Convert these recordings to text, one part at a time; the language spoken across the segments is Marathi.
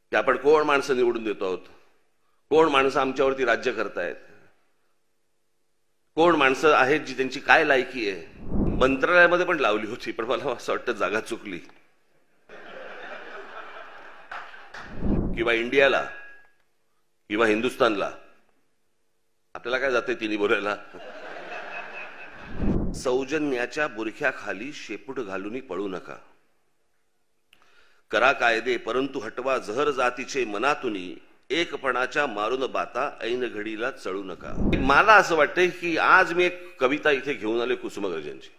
की आपण कोण माणसं निवडून देतो आहोत, कोण माणसं आमच्यावरती राज्य करतायत, कोण माणसं आहेत जी त्यांची काय लायकी आहे. मंत्रालयामध्ये पण लावली होती, पण मला असं वाटतं जागा चुकली. किंवा इंडियाला किंवा हिंदुस्थानला आपल्याला काय जाते तिन्ही बोलायला. सौजन्याच्या बुरख्याखाली शेपूट घालून पळू नका. करा कायदे परंतु हटवा जहर जातीचे मनातुनी. एकपणाच्या मारून बाता ऐन घडीला चळू नका. मला असं वाटतंय की आज मी एक कविता इथे घेऊन आले कुसुमाग्रजांची.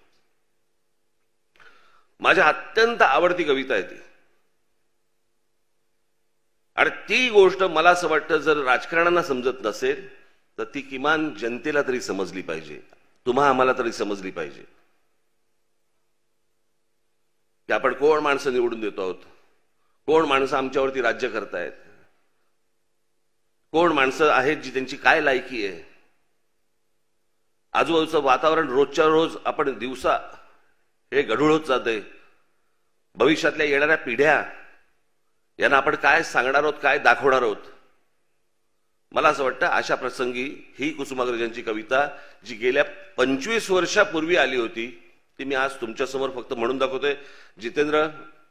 माझ्या अत्यंत आवडती कविता आहे ती. आणि ती गोष्ट मला असं वाटतं जर राजकारण्यांना समजत नसेल तर ती किमान जनतेला तरी समजली पाहिजे, तुम्हा आम्हाला तरी समजली पाहिजे की आपण कोण माणसं निवडून देतो आहोत, कोण माणसं आमच्यावरती राज्य करतायत, कोण माणसं आहेत जी त्यांची काय लायकी आहे. आजूबाजूचं वातावरण रोजच्या रोज आपण दिवसा हे गढूळ होत जाते. भविष्यातल्या येणाऱ्या पिढ्या यांना आपण काय सांगणार आहोत, काय दाखवणार आहोत. मला असं वाटतं अशा प्रसंगी ही कुसुमाग्रजांची कविता जी गेल्या 25 वर्षापूर्वी आली होती ती मी आज तुमच्यासमोर फक्त म्हणून दाखवतोय. जितेंद्र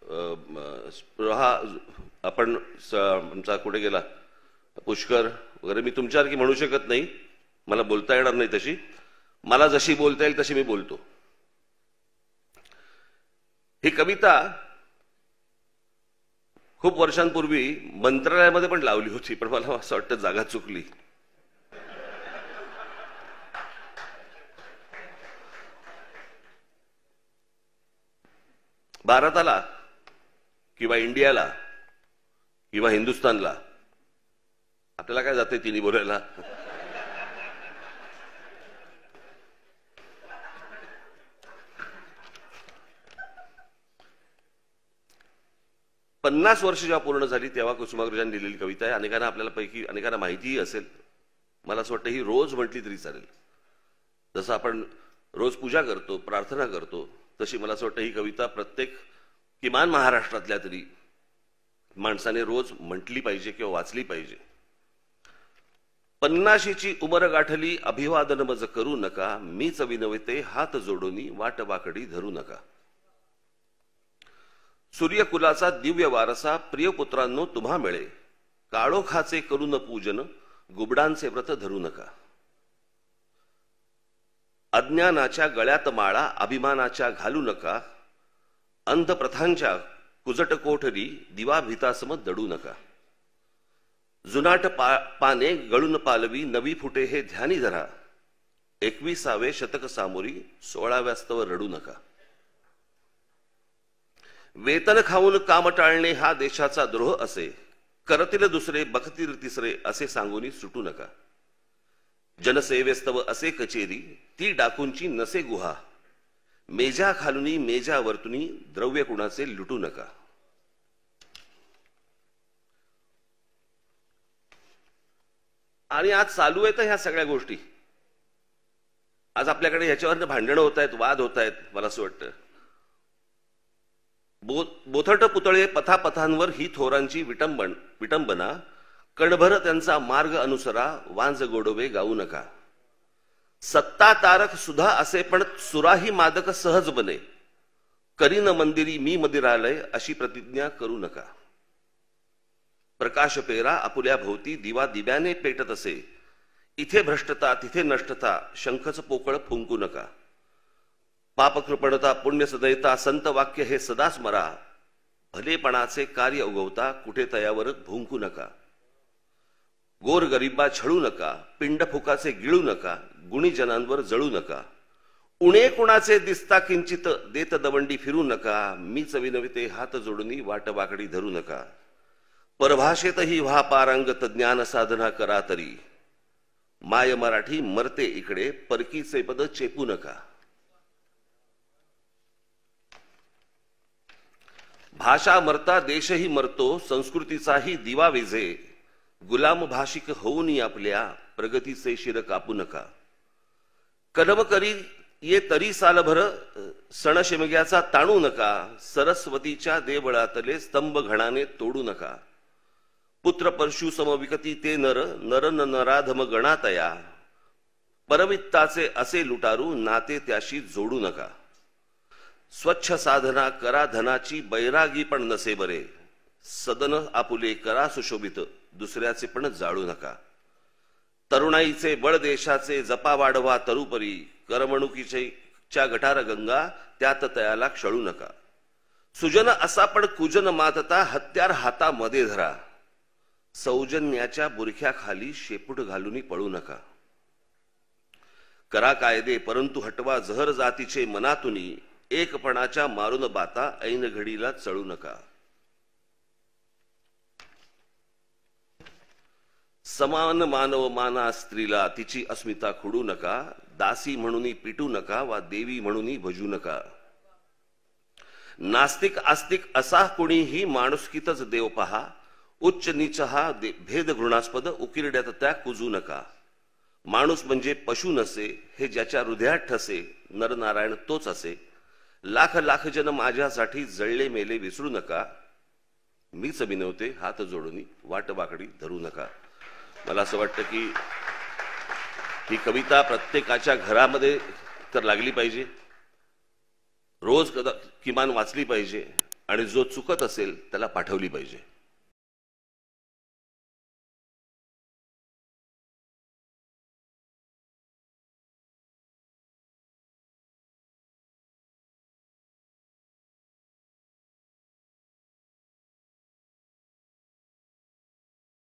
आपण आमचा कुठे गेला पुष्कर वगैरे, मी तुमच्यासारखी म्हणू शकत नाही, मला बोलता येणार नाही तशी. मला जशी बोलता येईल तशी मी बोलतो. ही कविता खूप वर्षांपूर्वी मंत्रालयामध्ये पण लावली होती, पण मला असं वाटतं जागा चुकली. भारताला किंवा इंडियाला किंवा हिंदुस्थानला आपल्याला काय जाते तिन्ही बोलायला. पन्नास वर्ष जेव्हा पूर्ण झाली तेव्हा कुसुमाग्रजांनी लिहिलेली कविता आहे. अनेकांना आपल्याला पैकी अनेकांना माहितीही असेल. मला असं वाटतं ही रोज म्हटली तरी चालेल. जसं आपण रोज पूजा करतो, प्रार्थना करतो, तशी मला असं वाटतं ही कविता प्रत्येक किमान महाराष्ट्रातल्या तरी माणसाने रोज म्हटली पाहिजे किंवा वाचली पाहिजे. 50शीची उमर गाठली अभिवादन मज करू नका. मीच विनवते हात जोडोनी वाट वाकडी धरू नका. सूर्यकुलाचा दिव्य वारसा प्रियपुत्रांनो तुम्हा मिळे. काळोखाचे करून पूजन गुबडांचे व्रत धरू नका. अज्ञानाच्या गळ्यात माळा अभिमानाच्या घालू नका. अंधप्रथांच्या कुजट कोठरी दिवा भितासम दडू नका. जुनाट पाने गळून पालवी नवी फुटे हे ध्यानी धरा. 21वे शतक सामोरी 16व्या स्तव रडू नका. वेतन खाऊन काम टाळणे हा देशाचा द्रोह असे. करतील दुसरे बघतील तिसरे असे सांगून सुटू नका. जनसेवेस्तव असे कचेरी ती डाकूंची नसे गुहा. मेजा खालुनी मेजा वर्तुनी द्रव्य कुणाचे लुटू नका. आणि आज चालू आहेत ह्या सगळ्या गोष्टी. आज आपल्याकडे ह्याच्यावर भांडणं होत आहेत, वाद होत आहेत. मला असं वाटतं बोथट पुतळे पथापथांवर ही थोरांची विटंबना. कणभर त्यांचा मार्ग अनुसरा वांज गोडवे गाऊ नका. सत्ता तारक सुधा असे पण सुराही मादक सहज बने. करीन मंदिरी मी मंदिरालय अशी प्रतिज्ञा करू नका. प्रकाश पेरा आपुल्या भोवती दिवा दिव्याने पेटत असे. इथे भ्रष्टता तिथे नष्टता शंखच पोकळ फुंकू नका. पापकृपणता पुण्य सदयता संत वाक्य हे सदा स्मरा. भलेपणाचे कार्य उगवता कुठे तयावर भुंकू नका. गोर गरिबा छळू नका. पिंड फुकाचे गिळू नका. गुणीजनांवर जळू नका. उणे कुणाचे दिसता किंचित देत दवंडी फिरू नका. मीच विनविते हात जोडून वाट वाकडी धरू नका. परभाषेतही व्हा पारंगत ज्ञान साधना करा तरी. माय मराठी मरते इकडे परकीचे पद चेपू नका. भाषा मरता देशही मरतो संस्कृतीचाही दिवा विझे. गुलाम भाषिक होऊन आपल्या प्रगतीचे शिर कापू नका. कलम करी ये तरी सालभर सण शिमग्याचा ताणू नका. सरस्वतीच्या देवळातले स्तंभ घणाने तोडू नका. पुत्र परशु समविकती ते नर नरन नराधम गणातया परवित्ताचे असे लुटारू नाते त्याशी जोडू नका. स्वच्छ साधना करा धनाची बैरागी पण नसे बरे. सदन आपुले करा सुशोभित दुसऱ्याचे पण जाळू नका. तरुणाईचे बळ देशाचे जपा वाढवा तरुपरी करमणुकीच्या गटार गंगा त्यात तयाला क्षळू नका. सुजन असा पण कुजन मातता हत्यार हातामध्ये धरा. सौजन्याच्या बुरख्याखाली शेपूट घालून पळू नका. करा कायदे परंतु हटवा जहर जातीचे मनातुनी एकपणाच्या मारून बाता ऐन घडीला चळू नका. समान मानव माना स्त्रीला तिची अस्मिता खुडू नका. दासी म्हणून पिटू नका वा देवी म्हणून भजू नका. नास्तिक आस्तिक असा कोणीही माणुसकीतच देव पहा. उच्च नीच हा भेद घृणास्पद उकिरड्यात त्या कुजू नका. माणूस म्हणजे पशु नसे हे ज्याच्या हृदयात ठसे नरनारायण तोच असे. लाख लाख जन माझ्यासाठी जळले मेले विसरू नका. मीच विनवते हात जोडून वाट वाकडी धरू नका. मला असं वाटतं की ही कविता प्रत्येकाच्या घरामध्ये तर लागली पाहिजे, रोज किमान वाचली पाहिजे आणि जो चुकत असेल त्याला पाठवली पाहिजे.